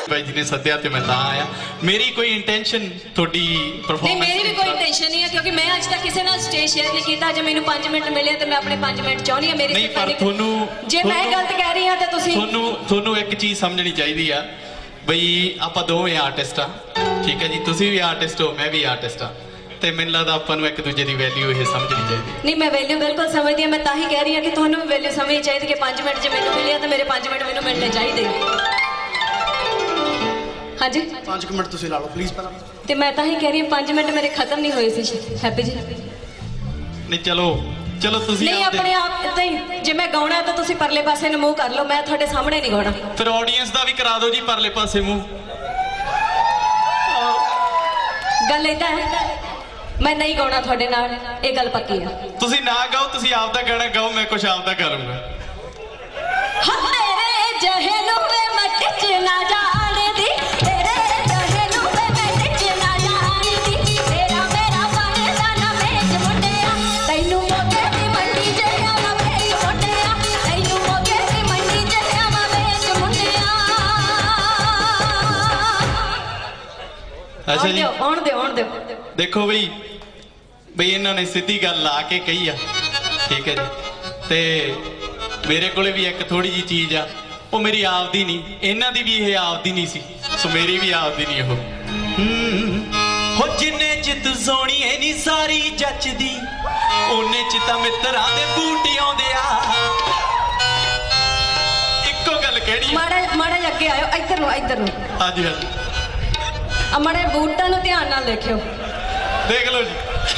भाई जी ने सद्या ते मैं तां आया। मेरी कोई इंटेंशन थोड़ी परफॉर्मेंस नहीं, मेरी भी कोई इंटेंशन नहीं है क्योंकि मैं अज तक किसी नाल स्टेज शेयर नहीं किया। जे मैनू 5 मिनट मिले तो मैं अपने 5 मिनट चाहनी है। मेरी नहीं पर थोनू जे मैं गलत कह रही हां ते तुसीं थोनू एक चीज समझनी चाहिदी आ बई आपां दोवें आर्टिस्ट आ, ठीक है जी। तुसीं भी आर्टिस्ट हो, मैं भी आर्टिस्ट आ, ਤੇ ਮੈਨੂੰ ਲੱਗਦਾ ਆਪਾਂ ਨੂੰ ਇੱਕ ਦੂਜੇ ਦੀ ਵੈਲਿਊ ਇਹ ਸਮਝਣੀ ਚਾਹੀਦੀ। ਨਹੀਂ ਮੈਂ ਵੈਲਿਊ ਬਿਲਕੁਲ ਸਮਝਦੀ ਹਾਂ। ਮੈਂ ਤਾਂ ਹੀ ਕਹਿ ਰਹੀ ਹਾਂ ਕਿ ਤੁਹਾਨੂੰ ਵੀ ਵੈਲਿਊ ਸਮਝਣੀ ਚਾਹੀਦੀ ਕਿ 5 ਮਿੰਟ ਜੇ ਮੈਨੂੰ ਮਿਲਿਆ ਤਾਂ ਮੇਰੇ 5 ਮਿੰਟ ਮੈਨੂੰ ਮਿਲਣੇ ਚਾਹੀਦੇ। ਹਾਂਜੀ 5 ਮਿੰਟ ਤੁਸੀਂ ਲਾ ਲਓ ਪਲੀਜ਼ ਪਹਿਲਾਂ। ਤੇ ਮੈਂ ਤਾਂ ਹੀ ਕਹਿ ਰਹੀ ਹਾਂ 5 ਮਿੰਟ ਮੇਰੇ ਖਤਮ ਨਹੀਂ ਹੋਏ ਸੀ ਹੈਪੀ ਜੀ। ਨਹੀਂ ਚਲੋ ਤੁਸੀਂ ਨਹੀਂ ਆਪਣੇ ਆਪ ਇਦਾਂ ਹੀ ਜੇ ਮੈਂ ਗਾਉਣਾ ਤਾਂ ਤੁਸੀਂ ਪਰਲੇ ਪਾਸੇ ਨੂੰ ਮੂੰਹ ਕਰ ਲਓ, ਮੈਂ ਤੁਹਾਡੇ ਸਾਹਮਣੇ ਨਹੀਂ ਗਾਉਣਾ। ਫਿਰ ਆਡੀਅנס ਦਾ ਵੀ ਕਰਾ ਦਿਓ ਜੀ ਪਰਲੇ ਪਾਸੇ ਮੂੰਹ। ਗੱਲ ਏਦਾਂ ਹੈ मैं नहीं गाना थोड़े नाल, ये गल पक्की है। तुसी ना गाओ, तुसी आप दा गाना गाओ, मैं कुछ आप दा करूंगा। तेरे जहनु में मटच ना जाने दी, तेरे जहनु में मटच ना जाने दी, तेरा मेरा बनदा ना मेज मुंडिया, तैनू मोगे दी मंडी जे आवा मेज मुंडिया, तैनू मोगे दी मंडी जे आवा मेज मुंडिया। अच्छा जी आउण दे देखो ਬਈ ਇਹਨਾਂ ਨੇ ਸਿੱਧੀ ਗੱਲ ਲਾ ਕੇ ਕਹੀ ਆ, ਠੀਕ ਹੈ ਜੀ। ਤੇ ਮੇਰੇ ਕੋਲੇ ਵੀ ਇੱਕ ਥੋੜੀ ਜੀ ਚੀਜ਼ ਆ, ਉਹ ਮੇਰੀ ਆਪਦੀ ਨਹੀਂ, ਇਹਨਾਂ ਦੀ ਵੀ ਇਹ ਆਪਦੀ ਨਹੀਂ ਸੀ, ਸੋ ਮੇਰੀ ਵੀ ਆਪਦੀ ਨਹੀਂ ਉਹ। ਹੋ ਜਿੰਨੇ ਚ ਤੂੰ ਸੋਹਣੀ ਐ ਨੀ ਸਾਰੀ ਜੱਚਦੀ, ਉਹਨੇ ਚ ਤਾਂ ਮਿੱਤਰਾਂ ਦੇ ਬੂਟ ਆਉਂਦੇ ਆ। ਇੱਕੋ ਗੱਲ ਕਿਹੜੀ ਮਾੜਾ ਅੱਗੇ ਆਇਓ, ਇੱਧਰ ਨੂੰ ਹਾਂਜੀ ਹਾਂਜੀ ਆ ਮਾੜੇ ਬੂਟਾਂ ਨੂੰ ਧਿਆਨ ਨਾਲ ਦੇਖਿਓ। ਦੇਖ ਲਓ ਜੀ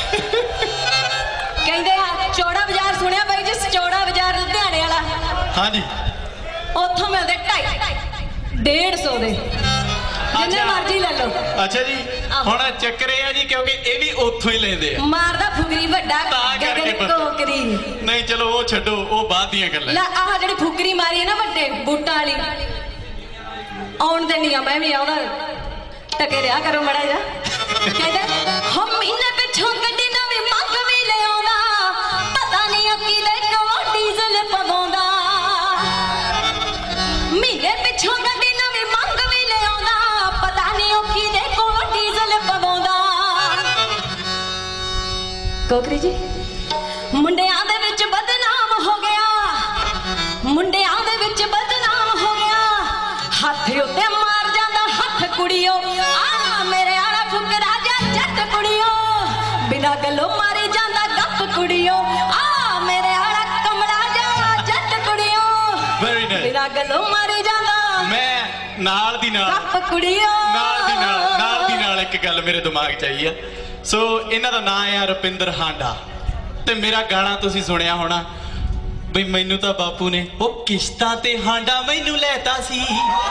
ਕਹਿੰਦੇ ਆ ਚੌੜਾ ਬਾਜ਼ਾਰ ਸੁਣਿਆ ਬਾਈ ਜੀ, ਚੌੜਾ ਬਾਜ਼ਾਰ ਲੁਧਿਆਣੇ ਵਾਲਾ। ਹਾਂਜੀ ਉੱਥੋਂ ਮਿਲਦੇ 250 ਦੇ, ਜਿੰਨੇ ਮਰਜ਼ੀ ਲੈ ਲਓ। ਅੱਛਾ ਜੀ ਹੁਣ ਚੱਕਰ ਇਹ ਆ ਜੀ ਕਿਉਂਕਿ ਇਹ ਵੀ ਉੱਥੋਂ ਹੀ ਲੈਂਦੇ ਆ। ਮਾਰਦਾ ਫੁਕਰੀ ਵੱਡਾ ਗਗਨ ਕੋਕਰੀ। ਨਹੀਂ ਚਲੋ ਉਹ ਛੱਡੋ, ਉਹ ਬਾਅਦ ਦੀਆਂ ਗੱਲਾਂ। ਲੈ ਆਹ ਜਿਹੜੀ ਫੁਕਰੀ ਮਾਰੀ ਹੈ ਨਾ ਵੱਡੇ ਬੂਟਾਂ ਵਾਲੀ, ਆਉਣ ਦੇਣੀ ਆ ਮੈਂ ਵੀ ਆਉਣਾ, ਟਕੇ ਰਿਆ ਕਰੋ ਮੜਾ ਜਾ। ਕਹਿੰਦੇ ਹਮ ਮਹੀਨੇ ਪਿੱਛੋਂ ਗੱਡੀ ਨਵੀਂ ਮੰਗ ਵੀ ਲਿਆਉਂਦਾ, ਪਤਾ ਨਹੀਂ ਅੱਕੀ ਦੇ ਕੋਲ ਡੀਜ਼ਲ ਪਵਾਉਂਦਾ। ਮਹੀਨੇ ਪਿੱਛੋਂ ਗੱਡੀ ਨਵੀਂ ਮੰਗ ਵੀ ਲਿਆਉਂਦਾ, ਪਤਾ ਨਹੀਂ ਅੱਕੀ ਦੇ ਕੋਲ ਡੀਜ਼ਲ ਪਵਾਉਂਦਾ। ਕੋਕਰੀ ਜੀ ਮੁੰਡਿਆਂ ਦੇ ਵਿੱਚ ਬਦਨਾਮ ਹੋ ਗਿਆ, ਮੁੰਡਿਆਂ ਦੇ ਵਿੱਚ ਬਦਨਾਮ ਹੋ ਗਿਆ, ਹੱਥ ਉੱਤੇ ਮਾਰ ਜਾਂਦਾ ਹੱਥ ਕੁੜੀਓ, ਆ ਮੇਰੇ ਆਲਾ ਫੁਕਰਾ ਜਾ ਜੱਟ ਕੁੜੀਓ, ਬਿਨਾ ਗੱਲੋਂ ਮਾਰੀ ਜਾਂਦਾ ਗੱਪ ਕੁੜੀਓ, ਆ ਮੇਰੇ ਆਲਾ ਕਮਲਾ ਜਾ ਜੱਟ ਕੁੜੀਓ, ਵੈਰੀ ਨਾਈਸ, ਬਿਨਾ ਗੱਲੋਂ ਮਾਰੀ ਜਾਂਦਾ ਮੈਂ ਨਾਲ ਦੀ ਨਾਲ ਗੱਪ ਕੁੜੀਓ। ਨਾਲ ਦੀ ਨਾਲ ਇੱਕ ਗੱਲ ਮੇਰੇ ਦਿਮਾਗ 'ਚ ਆਈ ਆ। ਸੋ ਇਹਨਾਂ ਦਾ ਨਾਂ ਆ ਰੁਪਿੰਦਰ ਹਾਂਡਾ, ਤੇ ਮੇਰਾ ਗਾਣਾ ਤੁਸੀਂ ਸੁਣਿਆ ਹੋਣਾ ਬਈ ਮੈਨੂੰ ਤਾਂ ਬਾਪੂ ਨੇ ਉਹ ਕਿਸ਼ਤਾਂ ਤੇ ਹਾਂਡਾ ਮੈਨੂੰ ਲੈਤਾ ਸੀ।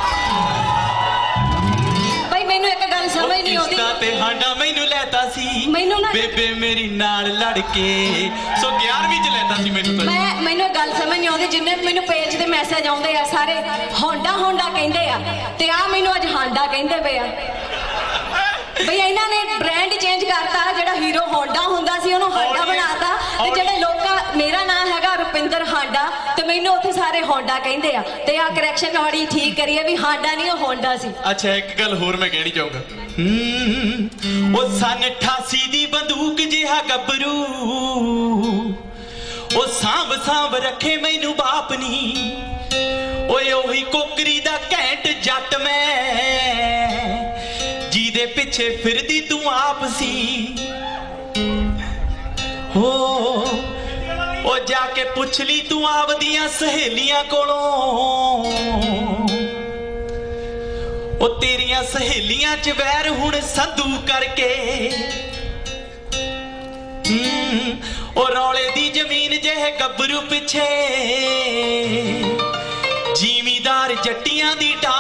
ਮੈਨੂੰ ਇੱਕ ਗੱਲ ਸਮਝ ਨਹੀਂ ਆਉਂਦੀ, ਕਿਸ਼ਤਾਂ ਤੇ ਹਾਂਡਾ ਮੈਨੂੰ ਲੈਤਾ ਸੀ, ਮੈਨੂੰ ਨਾ ਬੇਬੇ ਮੇਰੀ ਨਾਲ ਲੜ ਕੇ, ਸੋ 11ਵੀਂ 'ਚ ਲੈਤਾ ਸੀ ਮੈਨੂੰ ਤਾਂ। ਮੈਨੂੰ ਇਹ ਗੱਲ ਸਮਝ ਨਹੀਂ ਆਉਂਦੀ, ਜਿੰਨੇ ਮੈਨੂੰ ਪੇਜ ਦੇ ਮੈਸੇਜ ਆਉਂਦੇ ਆ ਸਾਰੇ ਹੋਂਡਾ ਕਹਿੰਦੇ ਆ, ਤੇ ਆ ਮੈਨੂੰ ਅੱਜ ਹਾਂਡਾ ਕਹਿੰਦੇ ਪਏ ਆ। ਬਈ ਇਹਨਾਂ ਨੇ ਬ੍ਰਾਂਡ ਚੇਂਜ ਕਰਤਾ, ਜਿਹੜਾ ਹੀਰੋ ਹੋਂਡਾ ਹੁੰਦਾ ਸੀ ਉਹਨੂੰ ਹਾਂਡਾ ਬਣਾਤਾ, ਤੇ ਜਿਹੜੇ ਲੋਕਾਂ ਮੇਰਾ ਨਾਮ ਹੈਗਾ ਰੁਪਿੰਦਰ ਹਾਂਡਾ, ਤੇ ਮੈਨੂੰ ਉੱਥੇ ਸਾਰੇ ਹੋਂਡਾ ਕਹਿੰਦੇ ਆ, ਤੇ ਆ ਕਰੈਕਸ਼ਨ ਥੋੜੀ ਠੀਕ ਕਰੀਏ ਵੀ ਹਾਂਡਾ ਨਹੀਂ ਉਹ ਹੋਂਡਾ ਸੀ। ਅੱਛਾ ਇੱਕ ਗੱਲ ਹੋਰ ਮੈਂ ਕਹਿਣੀ ਚਾਹੂੰਗਾ, ਉਹ ਸਨ 88 ਦੀ ਬੰਦੂਕ ਜਿਹਾ ਗੱਭਰੂ, ਉਹ ਸਾਂਭ ਰੱਖੇ ਮੈਨੂੰ ਬਾਪ ਨੀ, ਓਏ ਉਹੀ ਕੋਕਰੀ ਦਾ ਘੈਂਟ ਜੱਟ ਮੈਂ, ਜਿਹਦੇ ਪਿੱਛੇ ਫਿਰਦੀ ਤੂੰ ਆਪ ਸੀ। ਉਹ ਜਾ ਕੇ ਪੁੱਛ ਲਈ ਤੂੰ ਆਪਦੀਆਂ ਸਹੇਲੀਆਂ ਕੋਲੋਂ, ਉਹ ਤੇਰੀਆਂ ਸਹੇਲੀਆਂ 'ਚ ਵੈਰ ਹੁਣ ਸੰਧੂ ਕਰਕੇ, ਉਹ ਰੌਲੇ ਦੀ ਜ਼ਮੀਨ ਜਿਹੇ ਗੱਭਰੂ ਪਿੱਛੇ, ਜ਼ਿਮੀਦਾਰ ਜੱਟੀਆਂ ਦੀ